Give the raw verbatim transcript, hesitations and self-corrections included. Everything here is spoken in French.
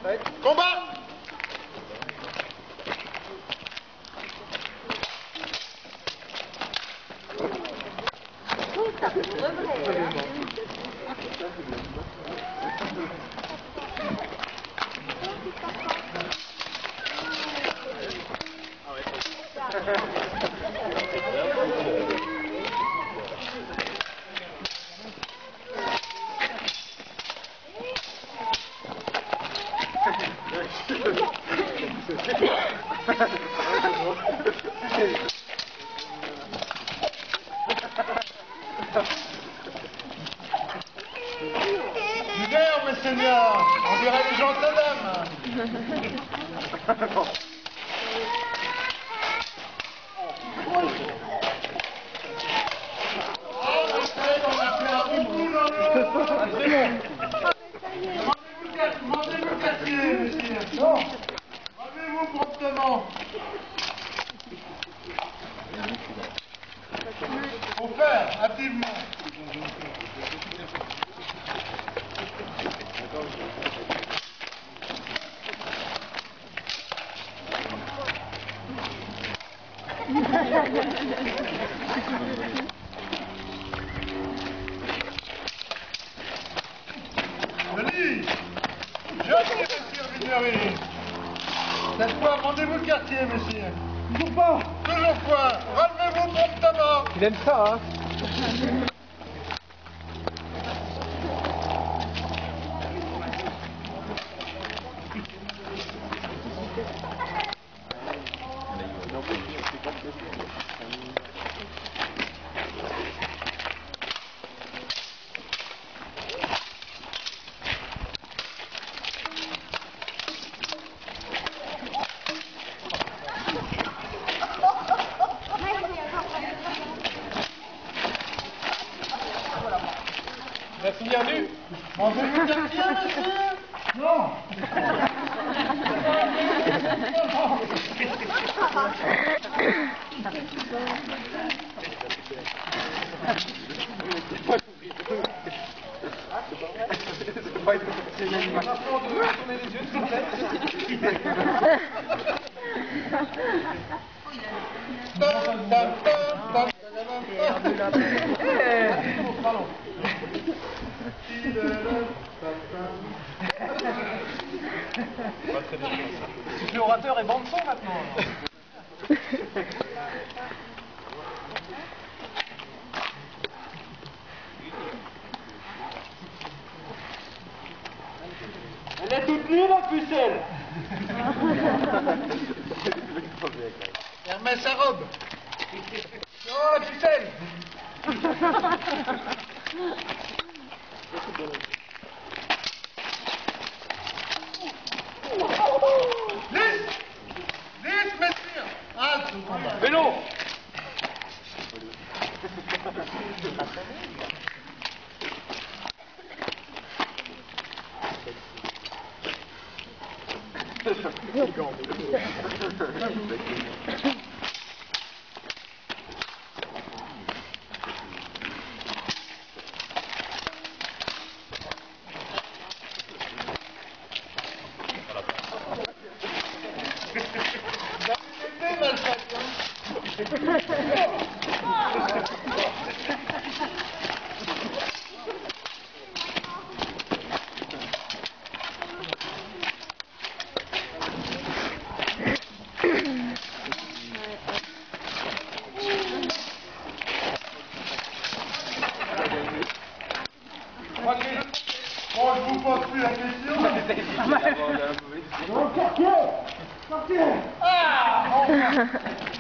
Combat! Ça peut vrai, hein. Super, mes seigneurs, on dirait les gens de dames. Demandez-vous le quartier, monsieur. Non. Rendez-vous promptement. Faut faire, activement. Denis, je dis, monsieur Vignery. Cette fois, rendez-vous le quartier, monsieur. Toujours pas. Toujours pas. Relevez-vous promptement. Il aime ça, hein. Il a fini à nu. Rendez-vous le quartier, monsieur. Non. Tu fais orateur et bande son maintenant. Elle est toute nue, la pucelle. Elle remet sa robe. Oh, la pucelle. Lisse. Lisse, messieurs. Halte. Vélo. Bon, je vous pose plus la question. Dans le quartier. Quartier. Ah, enfin.